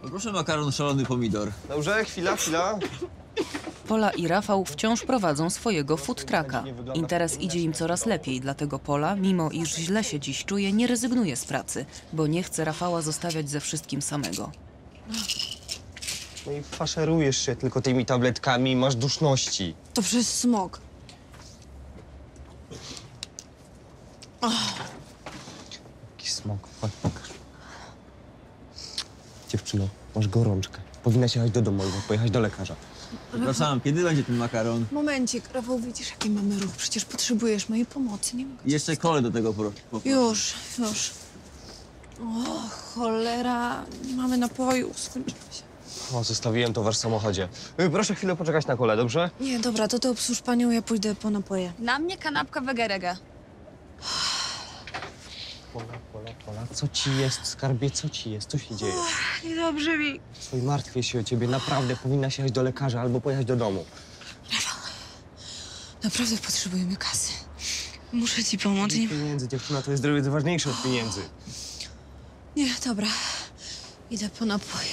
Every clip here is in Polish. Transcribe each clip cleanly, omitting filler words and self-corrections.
Proszę makaron szalony pomidor. Dobrze, chwila. Pola i Rafał wciąż prowadzą swojego food trucka. Interes idzie im coraz lepiej, dlatego Pola, mimo iż źle się dziś czuje, nie rezygnuje z pracy, bo nie chce Rafała zostawiać ze wszystkim samego. No i faszerujesz się tylko tymi tabletkami i masz duszności. To przez smog. Jaki smok, chodź pokaż. Dziewczyno, masz gorączkę. Powinnaś jechać do domu albo pojechać do lekarza. Przepraszam, kiedy będzie ten makaron? Momencik, Rafał, widzisz, jaki mamy ruch. Przecież potrzebujesz mojej pomocy, nie mogę. I jeszcze kole do tego poproszę. Już. O, cholera, nie mamy napoju, skończyło się. O, zostawiłem towar w samochodzie. Proszę chwilę poczekać na kole, dobrze? Nie, dobra, to ty obsłuż panią, ja pójdę po napoje. Na mnie kanapka wegerega. Pola, co ci jest, skarbie, co ci jest? Co się dzieje? Niedobrze mi. Słuchaj, martwię się o ciebie, naprawdę powinnaś jechać do lekarza albo pojechać do domu. Naprawdę potrzebujemy kasy. Muszę ci pomóc. Pieniędzy, dziewczyna, to jest zdrowie ważniejsze od pieniędzy. Nie, dobra. Idę po napoje.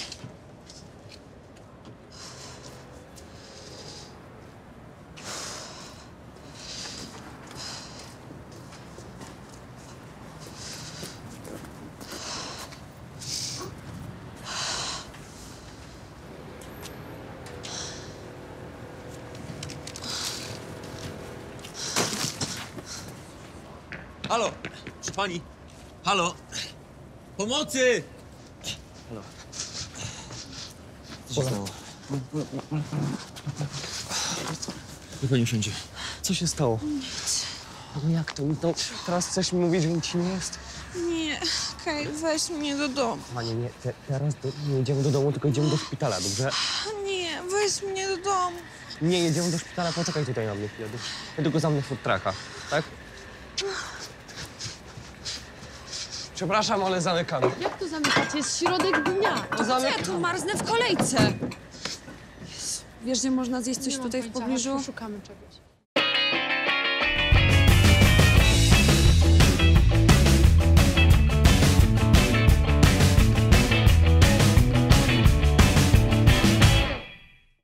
Halo, proszę pani. Halo. Pomocy! Co się stało? Niech pani usiądzie. Co się stało? No jak to? No, teraz chcesz mi mówić, że nic ci nie jest? Nie, Kaj, weź mnie do domu. Panie, nie, teraz nie jedziemy do domu, tylko idziemy do szpitala, dobrze? Nie, weź mnie do domu. Nie, jedziemy do szpitala, poczekaj tutaj na mnie chwilę. Ja tylko zamknę food trucka, tak? Przepraszam, ale zamykamy. Jak to zamykać? Jest środek dnia. Ja tu marznę w kolejce. Jezu, wiesz, że można zjeść coś tutaj w pobliżu? Szukamy czegoś.